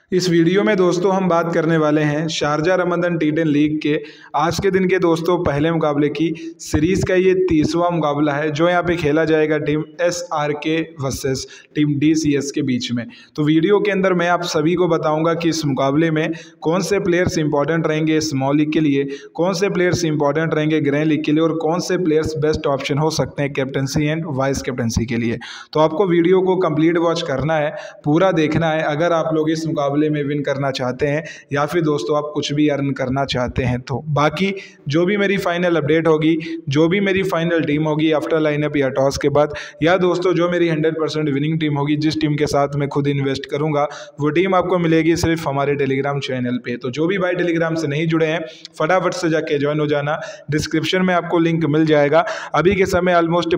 इस वीडियो में दोस्तों हम बात करने वाले हैं शारजा रमज़ान टी10 लीग के आज के दिन के दोस्तों पहले मुकाबले की सीरीज़ का ये 30वां मुकाबला है जो यहाँ पे खेला जाएगा team SRK versus team DCS के बीच में। तो वीडियो के अंदर मैं आप सभी को बताऊंगा कि इस मुकाबले में कौन से प्लेयर्स इंपॉर्टेंट रहेंगे स्मॉल लीग के लिए, कौन से प्लेयर्स इंपॉर्टेंट रहेंगे ग्रैंड लीग के लिए और कौन से प्लेयर्स बेस्ट ऑप्शन हो सकते हैं कैप्टनसी एंड वाइस कैप्टनसी के लिए। तो आपको वीडियो को कंप्लीट वॉच करना है, पूरा देखना है अगर आप लोग इस मुकाबले में विन करना चाहते हैं या फिर दोस्तों आप कुछ भी अर्न करना चाहते हैं। तो बाकी जो भी मेरी फाइनल अपडेट होगी, जो भी मेरी फाइनल टीम होगी आफ्टर लाइनअप या टॉस के बाद, या दोस्तों जो मेरी 100% विनिंग टीम होगी, जिस टीम के साथ मैं खुद इन्वेस्ट करूंगा वो टीम आपको मिलेगी सिर्फ हमारे टेलीग्राम चैनल पे। तो जो भी भाई टेलीग्राम से नहीं जुड़े हैं फटाफट से जाके ज्वाइन हो जाना, डिस्क्रिप्शन में आपको लिंक मिल जाएगा। अभी के समय ऑलमोस्ट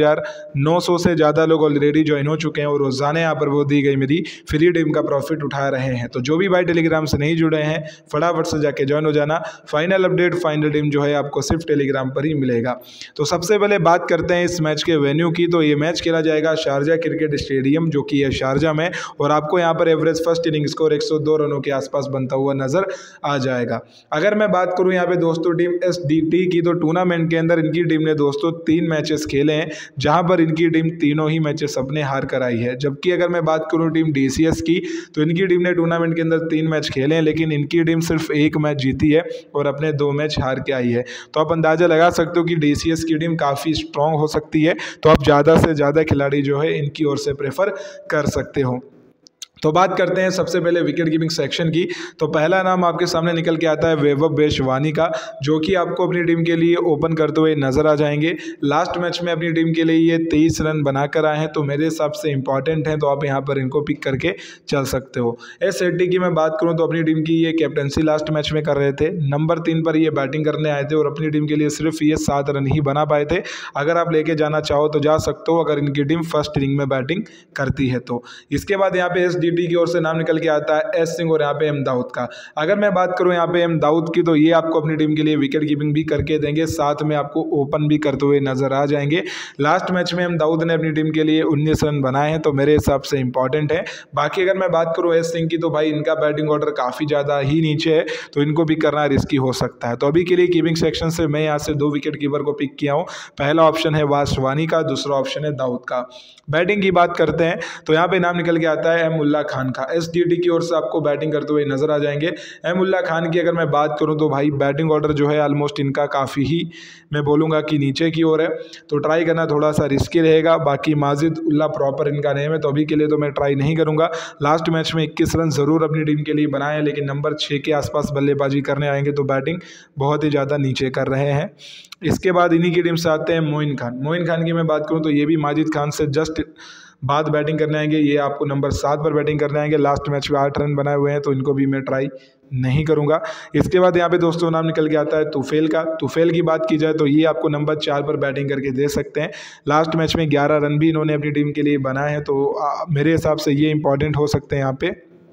15,900 से ज़्यादा लोग ऑलरेडी ज्वाइन हो चुके हैं और रोजाना यहाँ पर वो दी गई मेरी फ्री टीम का प्रॉफिट उठा रहे हैं। तो जो भी भाई टेलीग्राम से नहीं जुड़े हैं फटाफट से जाके ज्वाइन हो जाना। फाइनल अपडेट फाइनल टीम जो है आपको सिर्फ टेलीग्राम पर ही मिलेगा। तो सबसे पहले बात करते हैं इस मैच के वेन्यू की। तो ये मैच खेला जाएगा शारजा क्रिकेट स्टेडियम जो कि है शारजा में, और आपको यहाँ पर एवरेज फर्स्ट इनिंग स्कोर 102 रनों के आसपास बनता हुआ नजर आ जाएगा। अगर मैं बात करूँ यहाँ पे दोस्तों टीम SDT की, तो टूर्नामेंट के अंदर इनकी टीम ने दोस्तों 3 मैचेस खेले हैं जहां पर इनकी टीम तीनों ही मैचेस अपने हार कर आई है। जबकि अगर मैं बात करूं टीम DCS की, तो इनकी टीम ने टूर्नामेंट के अंदर 3 मैच खेले हैं लेकिन इनकी टीम सिर्फ 1 मैच जीती है और अपने 2 मैच हार के आई है। तो आप अंदाजा लगा सकते हो कि DCS की टीम काफ़ी स्ट्रॉन्ग हो सकती है। तो आप ज़्यादा से ज़्यादा खिलाड़ी जो है इनकी ओर से प्रेफर कर सकते हो। तो बात करते हैं सबसे पहले विकेट कीपिंग सेक्शन की। तो पहला नाम आपके सामने निकल के आता है वैभव बेशवानी का, जो कि आपको अपनी टीम के लिए ओपन करते हुए नजर आ जाएंगे। लास्ट मैच में अपनी टीम के लिए ये 23 रन बनाकर आए हैं, तो मेरे हिसाब से इंपॉर्टेंट हैं, तो आप यहाँ पर इनको पिक करके चल सकते हो। SLT की मैं बात करूँ तो अपनी टीम की ये कैप्टनसी लास्ट मैच में कर रहे थे, नंबर 3 पर ये बैटिंग करने आए थे और अपनी टीम के लिए सिर्फ ये 7 रन ही बना पाए थे। अगर आप लेके जाना चाहो तो जा सकते हो अगर इनकी टीम फर्स्ट इनिंग में बैटिंग करती है तो। इसके बाद यहाँ पे SDT की ओर से नाम निकल के आता है S सिंह और यहाँ पे M दाऊद का। अगर मैं बात करूं यहाँ पे M दाऊद की, तो ये आपको अपनी टीम के लिए विकेट कीपिंग भी करके देंगे, साथ में आपको ओपन भी करते हुए नजर आ जाएंगे। लास्ट मैच में M दाऊद ने अपनी टीम के लिए 19 रन बनाए हैं, तो मेरे हिसाब से इंपॉर्टेंट है। बाकी अगर मैं बात करूं S सिंह की, तो भाई इनका बैटिंग ऑर्डर काफी ज्यादा ही नीचे है, तो इनको भी करना रिस्की हो सकता है। तो अभी के लिए कीपिंग सेक्शन से मैं यहाँ से 2 विकेट कीपर को पिक किया हूँ। पहला ऑप्शन है वासवानी का, दूसरा ऑप्शन है दाऊद का। बैटिंग की बात करते हैं तो यहाँ पे नाम निकल के आता है M उल्ला खान का। SDT की ओर से आपको बैटिंग करते हुए नजर आ जाएंगे। M उल्ला खान की अगर मैं बात करूं तो भाई बैटिंग ऑर्डर जो है ऑलमोस्ट इनका काफ़ी ही मैं बोलूँगा कि नीचे की ओर है, तो ट्राई करना थोड़ा सा रिस्की रहेगा। बाकी माजिद उल्ला प्रॉपर इनका नेम है, तो अभी के लिए तो मैं ट्राई नहीं करूँगा। लास्ट मैच में 21 रन ज़रूर अपनी टीम के लिए बनाए, लेकिन नंबर 6 के आसपास बल्लेबाजी करने आएंगे तो बैटिंग बहुत ही ज़्यादा नीचे कर रहे हैं। इसके बाद इन्हीं की टीम से आते हैं मोइन खान। मोइन खान की मैं बात करूँ तो ये भी माजिद खान से जस्ट बाद बैटिंग करने आएंगे। ये आपको नंबर 7 पर बैटिंग करने आएंगे। लास्ट मैच में 8 रन बनाए हुए हैं, तो इनको भी मैं ट्राई नहीं करूंगा। इसके बाद यहाँ पे दोस्तों नाम निकल के आता है तुफेल का। तुफेल की बात की जाए तो ये आपको नंबर 4 पर बैटिंग करके दे सकते हैं। लास्ट मैच में 11 रन भी इन्होंने अपनी टीम के लिए बनाए हैं, तो मेरे हिसाब से ये इंपॉर्टेंट हो सकते हैं यहाँ पे।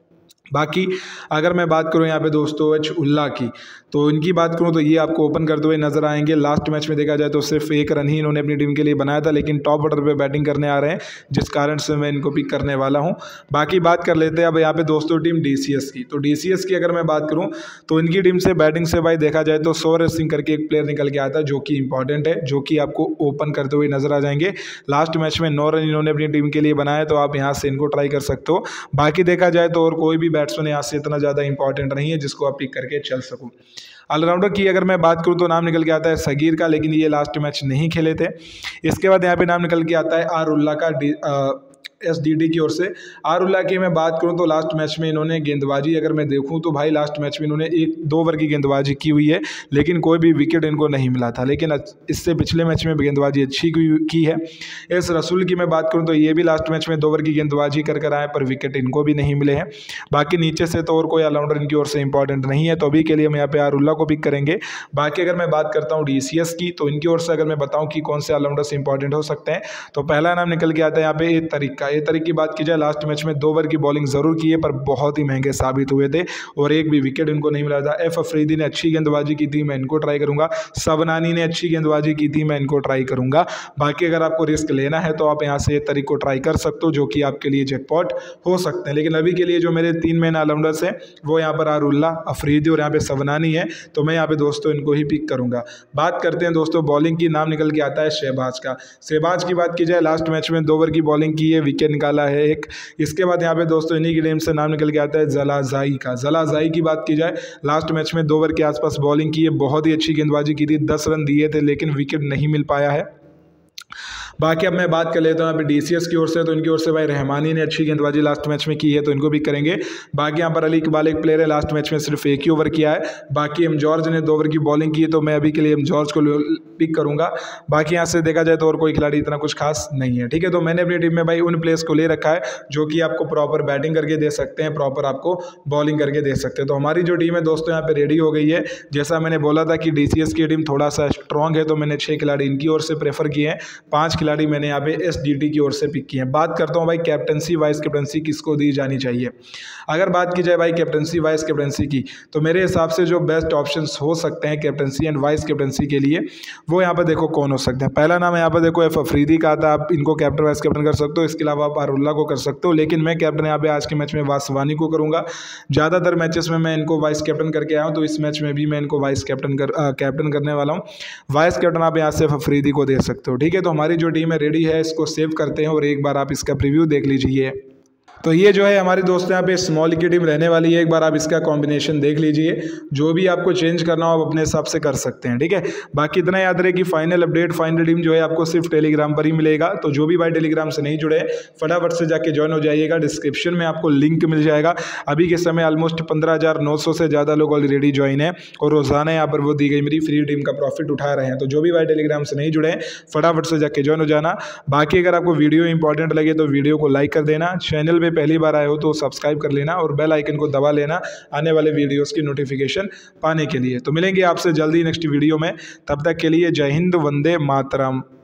बाकी अगर मैं बात करूं यहाँ पे दोस्तों H उल्ला की, तो इनकी बात करूं तो ये आपको ओपन करते हुए नजर आएंगे। लास्ट मैच में देखा जाए तो सिर्फ 1 रन ही इन्होंने अपनी टीम के लिए बनाया था, लेकिन टॉप ऑर्डर पे बैटिंग करने आ रहे हैं, जिस कारण से मैं इनको पिक करने वाला हूं। बाकी बात कर लेते हैं अब यहाँ पे दोस्तों टीम DCS की। तो DCS की अगर मैं बात करूँ तो इनकी टीम से बैटिंग से भाई देखा जाए तो सौर्य सिंह करके एक प्लेयर निकल के आता है जो कि इंपॉर्टेंट है, जो कि आपको ओपन करते हुए नजर आ जाएंगे। लास्ट मैच में 9 रन इन्होंने अपनी टीम के लिए बनाए, तो आप यहाँ से इनको ट्राई कर सकते हो। बाकी देखा जाए तो और कोई भी बैट्समैन यहाँ से इतना ज़्यादा इंपॉर्टेंट नहीं है जिसको आप पिक करके चल सको। ऑलराउंडर की अगर मैं बात करूं तो नाम निकल के आता है सगीर का, लेकिन ये लास्ट मैच नहीं खेले थे। इसके बाद यहाँ पे नाम निकल के आता है आर उल्ला का SDT की ओर से। आर उल्ला की मैं बात करूं तो लास्ट मैच में इन्होंने गेंदबाजी अगर मैं देखूं तो भाई लास्ट मैच में इन्होंने 2 ओवर की गेंदबाजी की हुई है, लेकिन कोई भी विकेट इनको नहीं मिला था। लेकिन इससे पिछले मैच में गेंदबाजी अच्छी की है। एस रसूल की मैं बात करूं तो ये भी लास्ट मैच में 2 ओवर की गेंदबाजी कर आए, पर विकेट इनको भी नहीं मिले हैं। बाकी नीचे से तो और कोई ऑलराउंडर इनकी ओर से इंपॉर्टेंट नहीं है, तो अभी के लिए हम यहाँ पे आर उल्ला को पिक करेंगे। बाकी अगर मैं बात करता हूँ DCS की, तो इनकी ओर से अगर मैं बताऊँ कि कौन से ऑलराउंडर्स इंपॉर्टेंट हो सकते हैं, तो पहला नाम निकल के आता है यहाँ पे शाहिद तरीक की बात की जाए, लास्ट मैच में 2 ओवर की बॉलिंग ज़रूर की है पर बहुत ही महंगे साबित हुए थे और एक भी विकेट इनको नहीं मिला था। एफ अफरीदी ने अच्छी गेंदबाजी की थी, मैं इनको ट्राई करूँगा। सबनानी ने अच्छी गेंदबाजी की थी, मैं इनको ट्राई करूँगा। बाकी अगर आपको रिस्क लेना है तो आप यहाँ से तरीक को ट्राई कर सकते हो, जो कि आपके लिए जैकपॉट हो सकते हैं। लेकिन अभी के लिए जो मेरे 3 मेन ऑलराउंडर्स हैं वो यहाँ पर आरुल्ला, अफरीदी और यहाँ पे सबनानी है, तो मैं यहाँ पे दोस्तों इनको ही पिक करूँगा। बात करते हैं दोस्तों बॉलिंग की। नाम निकल के आता है शहबाज का। शहबाज की बात की जाए, लास्ट मैच में 2 ओवर की बॉलिंग की है, विकेट निकाला है एक। इसके बाद यहाँ पे दोस्तों इन्हीं की टीम से नाम निकल के आता है जलाज़ाई का। जलाज़ाई की बात की जाए, लास्ट मैच में 2 ओवर के आसपास बॉलिंग की है, बहुत ही अच्छी गेंदबाजी की थी, 10 रन दिए थे लेकिन विकेट नहीं मिल पाया है। बाकी अब मैं बात कर लेता हूँ यहाँ पे डीसीएस की ओर से, तो इनकी ओर से भाई रहमानी ने अच्छी गेंदबाजी लास्ट मैच में की है, तो इनको भी करेंगे। बाकी यहाँ पर अली इकबाल एक प्लेयर है, लास्ट मैच में सिर्फ 1 ही ओवर किया है। बाकी एम जॉर्ज ने 2 ओवर की बॉलिंग की है, तो मैं अभी के लिए एम जॉर्ज को पिक करूँगा। बाकी यहाँ से देखा जाए तो और कोई खिलाड़ी इतना कुछ खास नहीं है, ठीक है। तो मैंने अपनी टीम में भाई उन प्लेयर्स को ले रखा है जो कि आपको प्रॉपर बैटिंग करके दे सकते हैं, प्रॉपर आपको बॉलिंग करके दे सकते हैं। तो हमारी जो टीम है दोस्तों यहाँ पे रेडी हो गई है। जैसा मैंने बोला था कि डीसीएस की टीम थोड़ा सा स्ट्रॉन्ग है, तो मैंने 6 खिलाड़ी इनकी ओर से प्रेफर किए हैं, 5 खिलाड़ी मैंने यहाँ पे एसडीटी की ओर से पिक किए हैं। बात करता हूँ भाई कैप्टनसी वाइस कैप्टनसी किसको दी जानी चाहिए। अगर बात की जाए भाई कैप्टनसी वाइस कैप्टनसी की, तो मेरे हिसाब से जो बेस्ट ऑप्शंस हो सकते हैं कैप्टनसी एंड वाइस कैप्टनसी के लिए, वो यहाँ पर देखो कौन हो सकते हैं। पहला नाम यहाँ पर देखो एफ अफरीदी का आता है, आप इनको कैप्टन वाइस कैप्टन कर सकते हो। इसके अलावा आप आरुल्ला को कर सकते हो, लेकिन मैं कैप्टन यहाँ पे आज के मैच में वासवानी को करूँगा। ज़्यादातर मैचेस में मैं इनको वाइस कैप्टन करके आया हूँ, तो इस मैच में भी मैं इनको वाइस कैप्टन करने वाला हूँ। वाइस कैप्टन आप यहाँ से अफरीदी को दे सकते हो, ठीक है। तो हमारी जो टीम है रेडी है, इसको सेव करते हैं और एक बार आप इसका प्रीव्यू देख लीजिए। तो ये जो है हमारे दोस्तों यहाँ पे स्मॉल की टीम रहने वाली है। एक बार आप इसका कॉम्बिनेशन देख लीजिए, जो भी आपको चेंज करना हो आप अपने हिसाब से कर सकते हैं, ठीक है। बाकी इतना याद रहे कि फाइनल अपडेट, फाइनल टीम जो है आपको सिर्फ टेलीग्राम पर ही मिलेगा। तो जो भी भाई टेलीग्राम से नहीं जुड़े फटाफट से जाके ज्वाइन हो जाइएगा, डिस्क्रिप्शन में आपको लिंक मिल जाएगा। अभी के समय ऑलमोस्ट 15,900 से ज़्यादा लोग ऑलरेडी ज्वाइन है और रोजाना यहाँ पर वो दी गई मेरी फ्री टीम का प्रॉफिट उठा रहे हैं। तो जो भी भाई टेलीग्राम से नहीं जुड़े फटाफट से जाके ज्वाइन हो जाना। बाकी अगर आपको वीडियो इंपॉर्टेंट लगे तो वीडियो को लाइक कर देना, चैनल पे पहली बार आए हो तो सब्सक्राइब कर लेना और बेल आइकन को दबा लेना आने वाले वीडियोस की नोटिफिकेशन पाने के लिए। तो मिलेंगे आपसे जल्दी नेक्स्ट वीडियो में, तब तक के लिए जय हिंद, वंदे मातरम।